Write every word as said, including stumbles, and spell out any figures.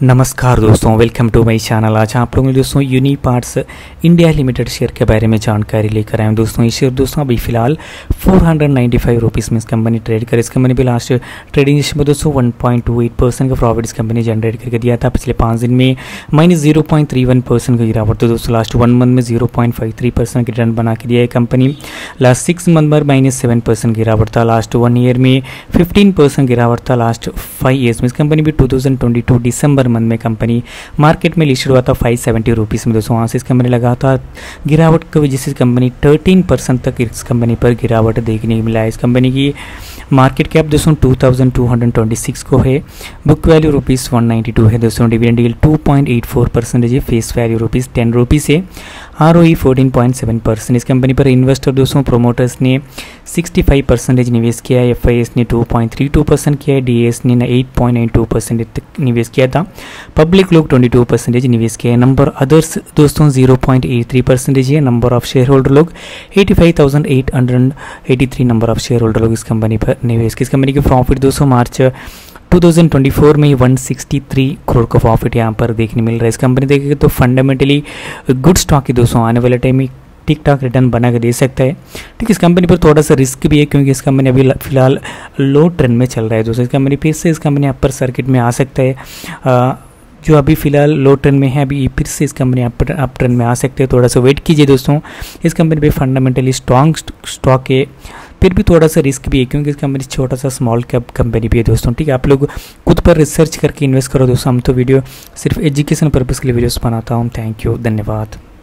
नमस्कार दोस्तों, welcome to my channel. आज आप लोगों ने दोस्तों यूनिपार्ट्स इंडिया लिमिटेड शेयर के बारे में जानकारी लेकर आए हैं। दोस्तों ये शेयर दोस्तों अभी फिलहाल four hundred ninety five rupees में इस कंपनी ट्रेड कर इस कंपनी भी लास्ट ट्रेडिंग सेशन में दोस्तों one point two eight percent का प्रॉफिट इस कंपनी जनरेट करके दिया था। पिछले पाँच दिन में minus zero point three one percent का गिरावट, तो दोस्तों लास्ट वन मंथ में zero point five three percent की रिटर्न बना के दिया है कंपनी। लास्ट सिक्स मंथ में माइनस सेवन परसेंट गिरावट था। लास्ट वन ईयर में फिफ्टीन परसेंट गिरावट था। लास्ट फाइव ईयर्स में इस कंपनी भी टू थाउजेंड ट्वेंटी टू दिसंबर मंथ में कंपनी मार्केट में लिस्टेड हुआ था फाइव सेवेंटी रुपीज़ में। दोस्तों वहाँ से इस कंपनी लगातार गिरावट की वजह से इस कंपनी थर्टीन परसेंट तक इस कंपनी पर गिरावट देखने को मिला है। इस कंपनी की मार्केट कैप दोस्तों two thousand two hundred twenty six को है। Book value rupees one ninety two है। दोस्तों dividend yield two point eight four percentage है। Face value rupees ten rupees है। R O E fourteen point seven percent. इस company पर investor दोस्तों promoters ने सिक्सटी फाइव परसेंटेज निवेश किया है। एफ आई एस ने two point three two percent किया है। डी एस ने eight point nine two percent निवेश किया था। पब्लिक लोग ट्वेंटी टू परसेंटेज निवेश किया है। नंबर अदर्स दोस्तों zero point eight three percentage है। नंबर ऑफ शेयर होल्डर लोग eighty five thousand eight hundred eighty three number of shareholder लोग इस कंपनी पर निवेश किया। इस कंपनी के प्रॉफिट दोस्तों March two thousand twenty four में वन सिक्सटी थ्री करोड़ का प्रॉफिट यहाँ पर देखने मिल रहा है। इस कंपनी देखेंगे तो फंडामेंटली गुड स्टॉक ही दोस्तों आने वाले टाइम में ठीक ठाक रिटर्न बना के दे सकता है। ठीक, इस कंपनी पर थोड़ा सा रिस्क भी है क्योंकि इस कंपनी अभी फिलहाल लो ट्रेंड में चल रहा है। दोस्तों इस कंपनी फिर से इस कंपनी अपर सर्किट में आ सकता है। आ, जो अभी फिलहाल लो ट्रेंड में है, अभी फिर से इस कंपनी अप अप ट्रेंड में आ सकते हैं। थोड़ा सा वेट कीजिए दोस्तों। इस कंपनी पे फंडामेंटली स्ट्रॉन्ग स्टॉक है, फिर भी थोड़ा सा रिस्क भी है क्योंकि इस कंपनी छोटा सा स्मॉल कैप कंपनी भी है दोस्तों। ठीक है, आप लोग खुद पर रिसर्च करके इन्वेस्ट करो दोस्तों। हम तो वीडियो सिर्फ एजुकेशन पर्पज़ के लिए वीडियोस बनाता हूँ। थैंक यू, धन्यवाद।